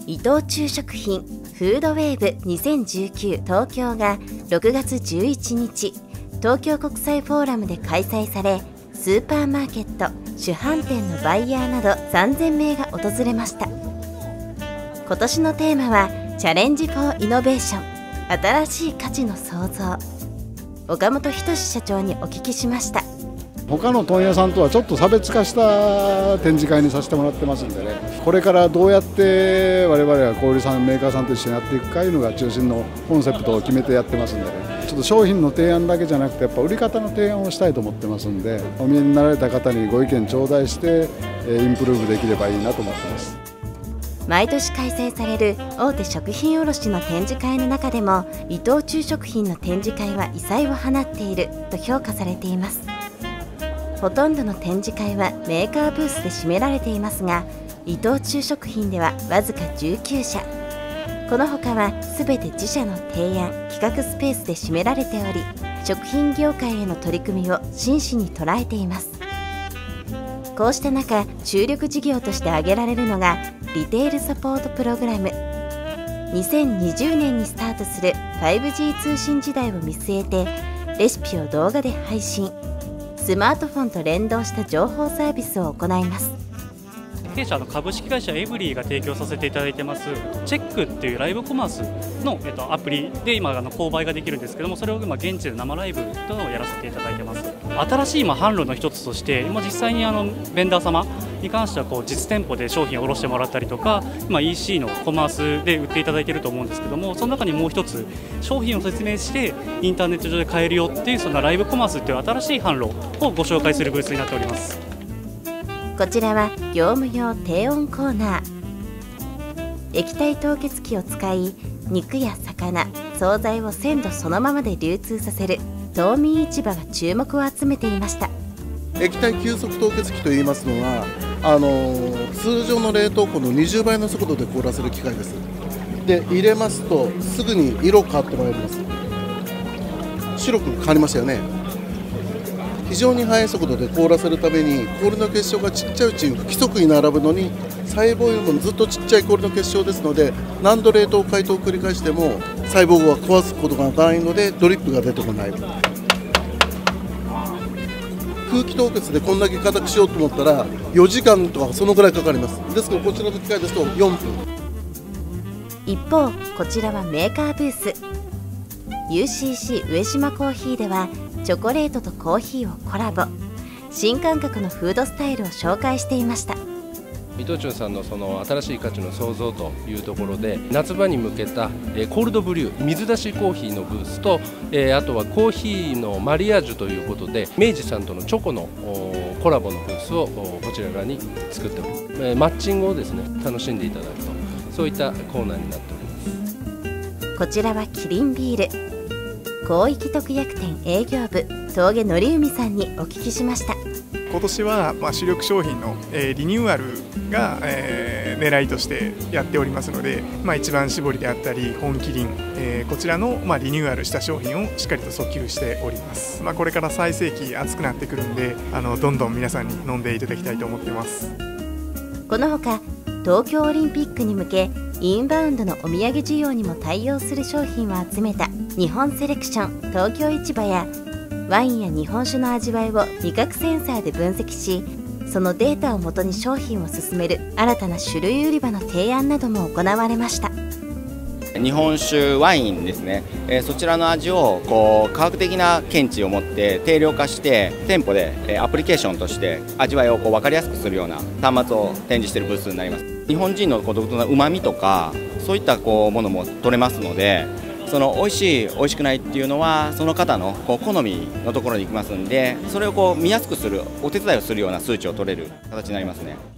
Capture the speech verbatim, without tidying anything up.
伊藤忠食品フードウェーブにせんじゅうきゅう東京がろくがつじゅういちにち、東京国際フォーラムで開催され、スーパーマーケット、主販店のバイヤーなどさんぜんめいが訪れました。今年のテーマはチャレンジ・フォー・イノベーション、新しい価値の創造。岡本仁社長にお聞きしました。 他の問屋さんとはちょっと差別化した展示会にさせてもらってますんでね、これからどうやって我々は小売さんメーカーさんと一緒にやっていくかいうのが中心のコンセプトを決めてやってますんでね、ちょっと商品の提案だけじゃなくてやっぱ売り方の提案をしたいと思ってますんで、お見えになられた方にご意見頂戴してインプルーブできればいいなと思ってます。 毎年開催される大手食品卸の展示会の中でも、伊藤忠食品の展示会は異彩を放っていると評価されています。ほとんどの展示会はメーカーブースで占められていますが、伊藤忠食品ではわずかじゅうきゅうしゃ、この他は全て自社の提案・企画スペースで占められており、食品業界への取り組みを真摯に捉えています。こうした中、注力事業として挙げられるのがリテールサポートプログラム。にせんにじゅうねんにスタートする ファイブジー 通信時代を見据えて、レシピを動画で配信、スマートフォンと連動した情報サービスを行います。 弊社の株式会社エブリィが提供させていただいてますチェックっていうライブコマースの、えっと、アプリで今あの購買ができるんですけども、それを今現地で生ライブというのをやらせていただいてます。新しい今販路の一つとして、今実際にあのベンダー様に関してはこう実店舗で商品を卸してもらったりとか、今 イーシー のコマースで売っていただいていると思うんですけども、その中にもう一つ商品を説明してインターネット上で買えるよっていう、そのライブコマースっていう新しい販路をご紹介するブースになっております。 こちらは業務用低温コーナー。液体凍結機を使い、肉や魚、惣菜を鮮度そのままで流通させる凍眠市場が注目を集めていました。 液体急速凍結機といいますのは、あの通常の冷凍庫のにじゅうばいの速度で凍らせる機械です。で入れますとすぐに色変わってまいります。白く変わりましたよね。非常に速い速度で凍らせるために、氷の結晶がちっちゃいうちに不規則に並ぶのに、細胞よりもずっとちっちゃい氷の結晶ですので、何度冷凍解凍を繰り返しても細胞は壊すことがないのでドリップが出てこない。空気凍結でこんだけ硬くしようと思ったらよじかんとかそのぐらいかかります。ですけどこちらの機械ですとよんぷん。 一方、こちらはメーカーブース。 ユーシーシー 上島コーヒーではチョコレートとコーヒーをコラボ、新感覚のフードスタイルを紹介していました。 伊藤忠さんのその新しい価値の創造というところで、夏場に向けたコールドブリュー、水出しコーヒーのブースと、あとはコーヒーのマリアージュということで、明治さんとのチョコのコラボのブースをこちら側に作っております。マッチングをですね、楽しんでいただくと、そういったコーナーになっております。 こちらはキリンビール。広域特約店営業部峠則海さんにお聞きしました。 今年はまあ主力商品の、えー、リニューアルが、えー、狙いとしてやっておりますので、まあ、一番搾りであったり本麒麟、えー、こちらの、まあ、リニューアルした商品をしっかりと訴求しております。まあ、これから最盛期暑くなってくるんで、あのどんどん皆さんに飲んでいただきたいと思ってます。 このほか東京オリンピックに向け、インバウンドのお土産需要にも対応する商品を集めた日本セレクション東京市場や、ワインや日本酒の味わいを味覚センサーで分析し、そのデータをもとに商品を進める新たな種類売り場の提案なども行われました。 日本酒、ワインですね、えー、そちらの味をこう科学的な見地を持って定量化して、店舗で、えー、アプリケーションとして味わいをこう分かりやすくするような端末を展示しているブースになります。日本人のこう独特なうまみとか、そういったこうものも取れますので、その美味しい、美味しくないっていうのはその方のこう好みのところに行きますんで、それをこう見やすくするお手伝いをするような数値を取れる形になりますね。